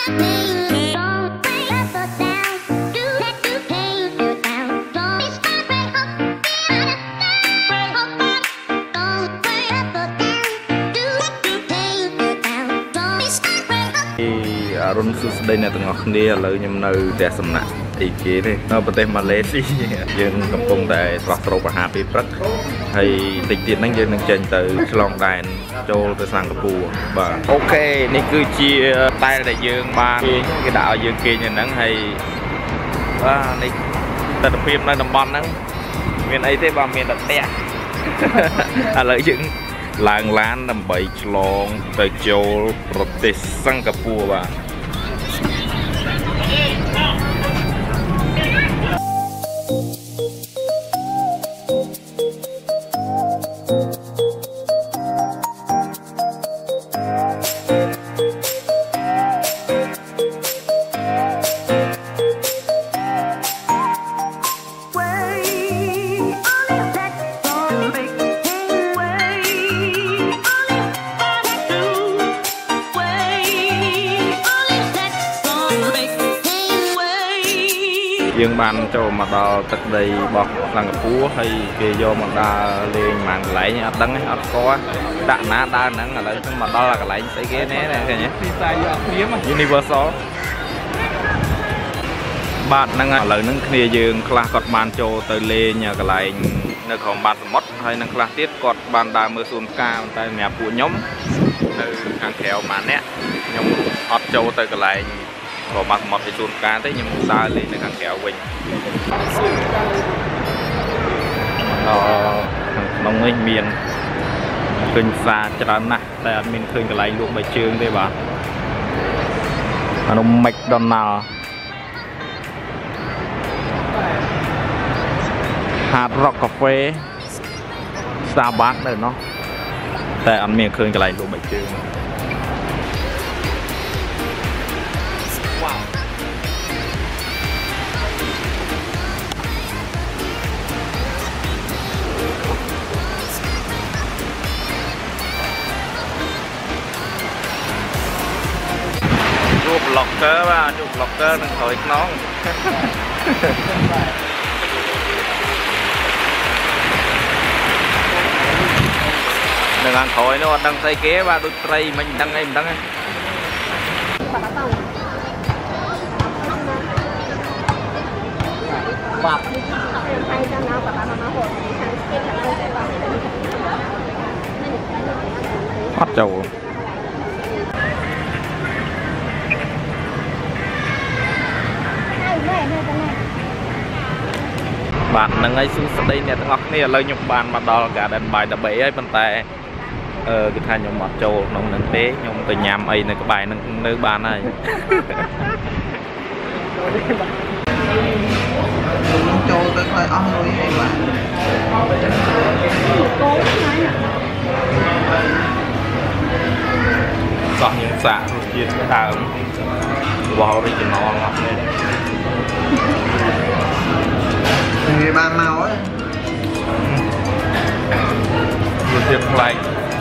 รุ่นสุดได้ในตรงนี้เลยยำเนยแต่สำนักอีกทีนี่เราประเทศมาเลเซียยังกำลังแต่ตรวจสอบปัญหาปีปรักให้ติดติดนั่งยังนั่งเจนเตอร์ลองได้โจลไปสั่งกระปูบ่าโอเคนี่คือชีใต้ได้ยังมาcái đạoยังกินอย่างนั้นให้ว่าในแต่ละเพียมในตำบลนั้นเมียนไอ้ที่บ้านเมียนตัดแตะอะไรยังล้างล้านนำใบฉลองไปโจลประเทศสิงคโปร์บ่าdương ban cho mà đào tật đầy bọc làng phú hay kê do mà đa lên màn lấy nhá đăng ấy có đạn ná đa nắng ở đây mà đó là cái lấy cái ghế né này nhé Universal bạn năng ở lời nâng kia dương class cọt bàn cho tới lên nhà cái lại nơi còn bàn mất hay năng class tiết cọt bàn đà mưa xuân cao tay mẹ phụ nhóm từ hàng khéo mà nè nhóm ọt châu tới cái lại có mặt một cái chuột cá tới nhưng ta lên cái hàng kéo quỳnh nông ấy miền kinh xa cho nè tại mình khơi cái lại luôn bài trường đây bà nông McDonald hạt rock cà phê Starbucks này nó tại ăn miền khơi cái lại luôn bài trường chụp locker và chụp locker đừng thổi nón đừng ăn thổi nó đang tay kế và đôi tray mình đang em đang ấy bắt đầu bạn nâng ấy xuống đây nè ngọc này lời nhục bàn mà đo cả đàn bài đã bể ấy bên tay cái thay nhung mặt trâu nông nâng tế nhung từ nhàm ấy này cái bài nâng nơi bàn này trâu tới hơi ong rồi này bạn sọ những xạ chia ta vào đi cho nó ngọc này người ba màu ấy vừa tiệm lại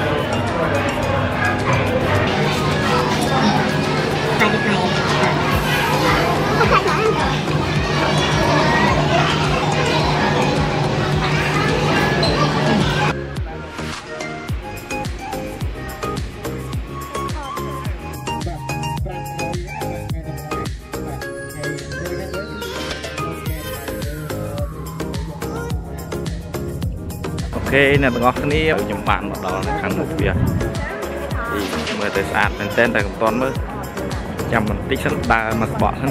nè ngọc này nhung bạn một đó là khăn một việc thì mời tới sạt tên tại toàn mới chăm mình tích sẵn đa mà bỏ thân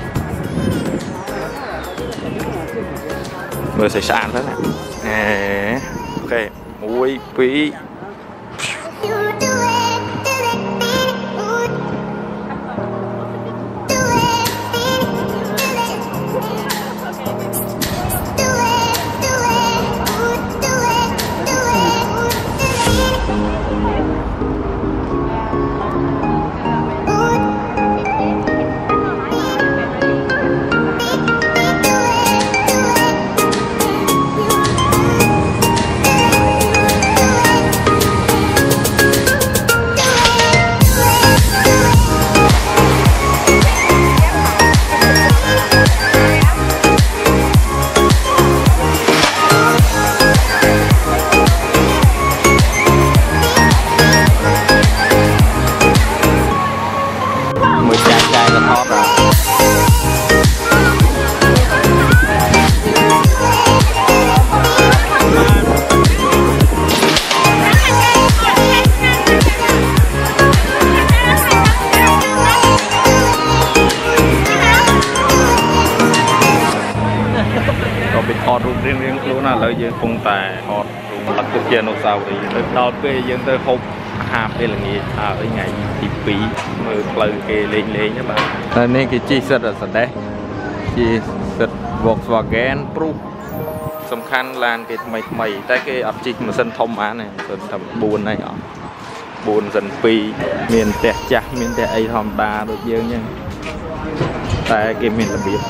mời sẽ sàn thế này ok ui quý មួយចាយក៏ថតដែរថតរូបរៀងខ្លួនឥឡូវយើងកំពុងតែថតរូបអត់ទុកជាអនុស្សាវរីយ៍ទៅដល់ពេលយើងទៅហូបអាហារពេលល្ងាចហើយថ្ងៃទី2មើលផ្លូវគេលេងណាបាទតែនេះគេជិះសិតអសដេសជិះសិត Volkswagen ព្រុសសំខាន់ឡានគេថ្មីតែគេអត់ជិះម៉ាស៊ីនធំបានទេសិនតែ4ហើយអត់4សិន2មានផ្ទះចាស់មានផ្ទះអីធម្មតាដូចយើងអញ្ចឹងតែគេមានរបៀប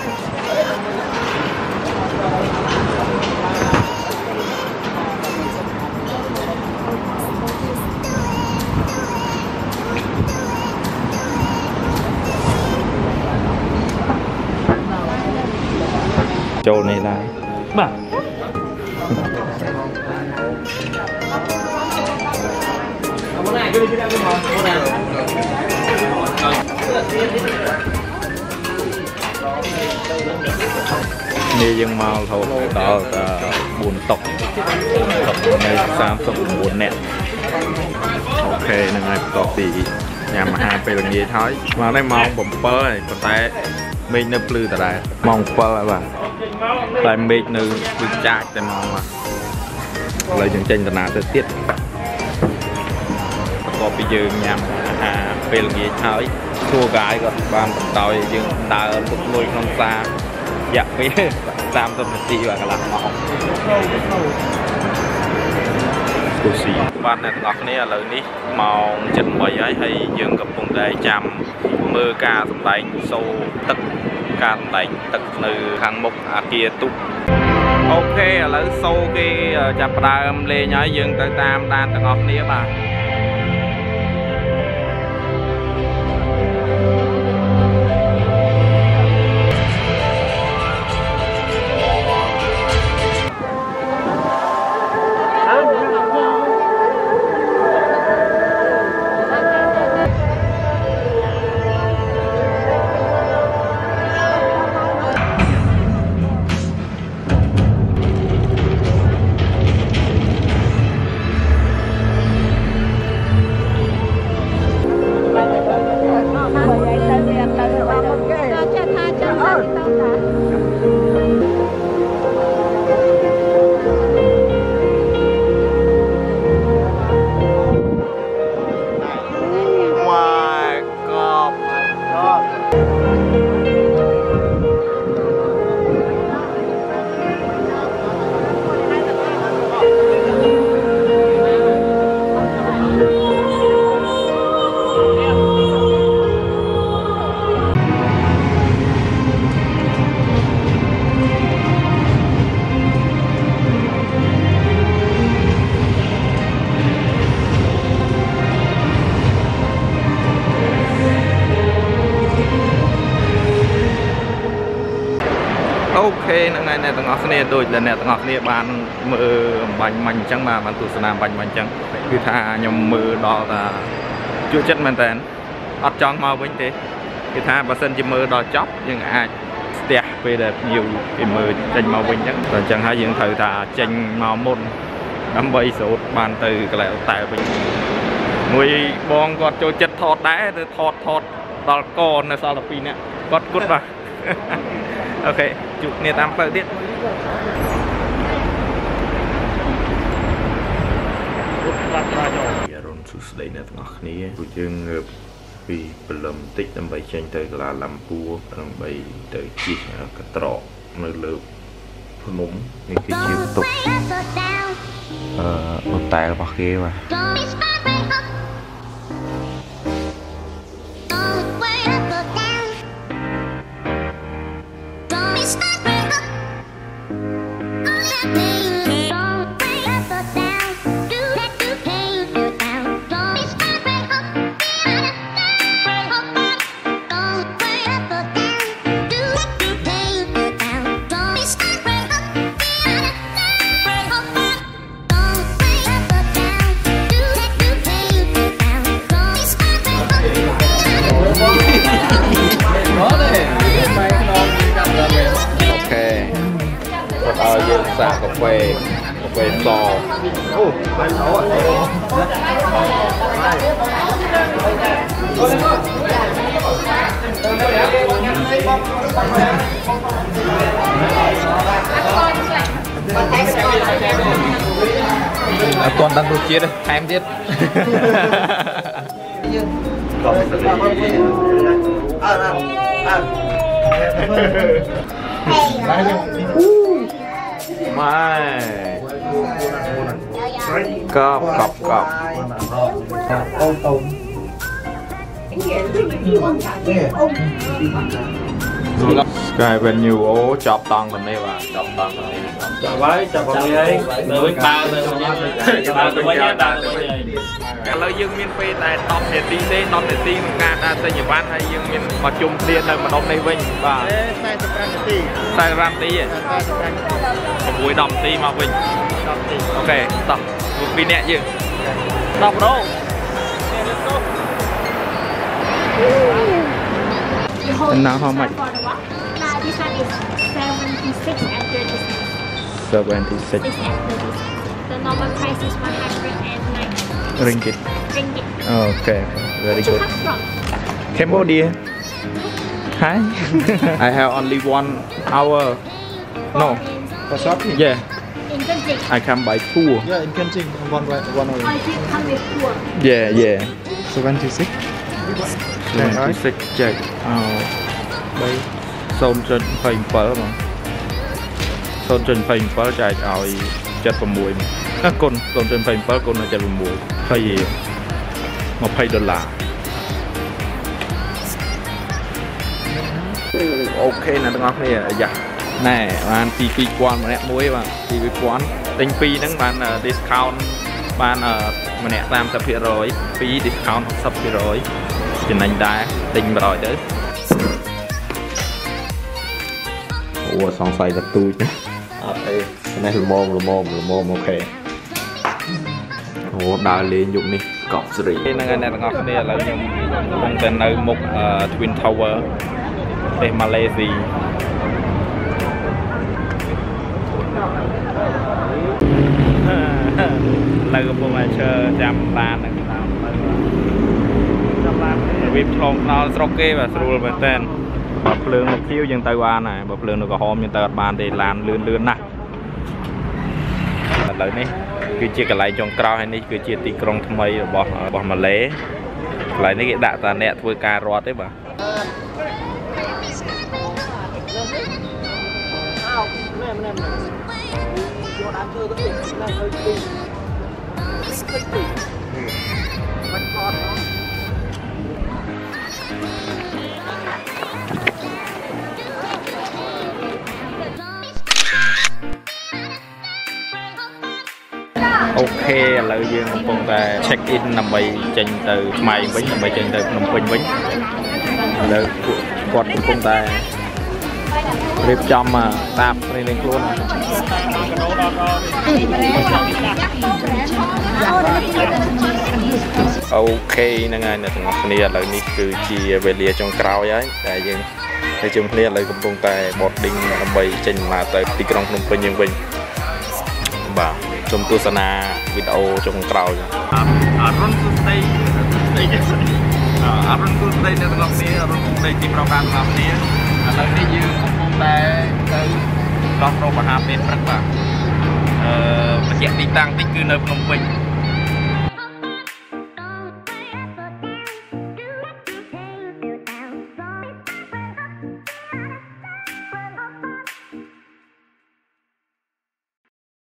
ចូលនេះដែរបាទនេះយើងមករហូតដល់4តុកនៅ39នាក់អូខេនឹងហើយបន្ទាប់ពីញ៉ាំអាហារពេលល្ងាចហើយមកនេះម៉ោង7ហើយប៉ុន្តែមេឃនៅភ្លឺដដែលម៉ោង7ហើយបាទតែមេឃនៅគឺចាច់តែម៉ោងបាទឥឡូវយើងចេញដំណើរទៅទៀតបន្ទាប់ពីយើងញ៉ាំអាហារពេលល្ងាចហើយធួកាយគាត់បានបន្តឲ្យយើងដើរលុកលុយក្នុងផ្សាររយៈពេល30នាទីបាទកន្លះម៉ោងគូស៊ីបាទអ្នកទាំងអស់គ្នាឥឡូវនេះម៉ោង7:03ហើយយើងកំពុងតែចាំមើលការសម្ដែងសូរទឹកការសម្ដែងទឹកនៅខាងមុខអាគារទូកអូខេឥឡូវសូរគេចាប់ផ្ដើមលេងហើយយើងទៅតាមដានទាំងអស់គ្នាបាទអូខេហ្នឹងហើយអ្នកទាំងអស់គ្នាដូចដែលអ្នកទាំងអស់គ្នាបានមើលអំបញ្ញមិញអញ្ចឹងបានទស្សនាអំបញ្ញមិញអញ្ចឹងគឺថាខ្ញុំមើលដល់ថាជួយចិត្តមែនតើអត់ចង់មកវិញទេគឺថាបើសិនជាមើលដល់ចប់យើងអាចស្ទះពេលដែលភ្ញៀវគេមើលចេញមកវិញអញ្ចឹងតែអញ្ចឹងហើយយើងត្រូវថាចេញមកមុនដើម្បីស្រូតបានទៅកន្លែងតែវិញមួយបងគាត់ចូលចិត្តថតដែរទៅថតដល់កនៅសល់តែ2នាក់គាត់គត់បាទអូខេជួបគ្នាតាមផ្លូវទៀតរុនសួស្ដីអ្នកទាំងអស់គ្នាពួកយើងងើបពីព្រលឹមតិចដើម្បីចេញទៅកន្លាឡាំពួរដើម្បីទៅជិះកត្រកនៅលើភ្នំនេះគឺជាបន្ទប់ហូតែលរបស់គេបាទហ្វេសអូបាយសអត់ទាន់ដឹងរសជាតិទេថែមទៀតម៉ែកប់Sky Venue អូចាប់តង់ទៅនេះបាទចាប់តង់ទៅនេះចាប់ហើយចាប់ទៅនេះហើយដូចដើរទៅវិញដើរទៅវិញឥឡូវយើងមានពេលតែ10នាទីទេ10នាទីក្នុងការដើរទៅជីវ៉ាន់ហើយយើងមានមកជុំគ្នានៅម្ដុំនេះវិញបាទ45នាទី45នាទី6 10នាទីមកវិញអូខេតោះពីអ្នកយើង10ប្រោAnd now how much? This one is 76 and 36. 76. The normal price is 190 ringgit. Okay, very good. Come from Cambodia. Hi. I have only 1 hour. No. For shopping? Yeah. in Genting. I come by tour. Yeah, in Genting, one way. I did come with tour. Yeah. 76. 26 ចែក0.27 បង 0.27 ចែកឲ្យ76គុណ 0.27 គុណឲ្យ76 20 ដុល្លារអូខេអ្នកទាំងអស់គ្នាយ៉ាណែបានពី 2000 ម្នាក់មួយបាទពី 2000 ទិញ2ហ្នឹងបាន discount បានម្នាក់ 30% ពី discount 60% ចំណេញដែរទិញ100ទៅអូសង្ស័យតែទូចអត់អីនេះល្មមអូខេអូដើរលេងយប់នេះកប់សេរីហ្នឹងហើយអ្នកទាំងអស់គ្នាឥឡូវខ្ញុំកំពុងតែនៅមុខ Twin Tower ប្រទេសម៉ាឡេស៊ីនៅកំពុងតែឈើចាំឡានហ្នឹងតាមទៅវាឆ្លងដល់ស្រុកគេបាទស្រួលមែនតើបើភ្លើងនៅខៀវយើងទៅបានហើយបើភ្លើងនៅក្រហមយើងទៅអត់បានទេឡានលឿនណាស់ឥឡូវនេះគឺជាកន្លែងចុងក្រោយហើយនេះគឺជាទីក្រុងថ្មីរបស់ម៉ាឡេកន្លែងនេះគេដាក់តាអ្នកធ្វើការរត់ទេបាទអូខេឥឡូវយើងកំពុងតែ check in ដើម្បីចេញទៅថ្មីវិញដើម្បីចេញទៅភ្នំពេញវិញឥឡូវគាត់កំពុងតែរៀបចំតាបនេះខ្លួនអូខេហ្នឹងហើយអ្នកទាំងអស់គ្នាឥឡូវនេះគឺជាវេលាចុងក្រោយហើយដែលយើងទៅជុំគ្នាឥឡូវកំពុងតែ boarding ដើម្បីចេញមកទៅទីក្រុងភ្នំពេញយើងវិញបាទសូមទស្សនាវីដេអូចុងក្រោយអរុនសួស្ដីអ្នកទាំងអស់គ្នាអរុនសួស្ដីទីប្រការទាំងអស់គ្នាឥឡូវនេះយើងកំពុងតែទៅដល់ប្រពៃអាហារពេលព្រឹកបាទបញ្ជាក់ទីតាំងតិចគឺនៅភ្នំពេញ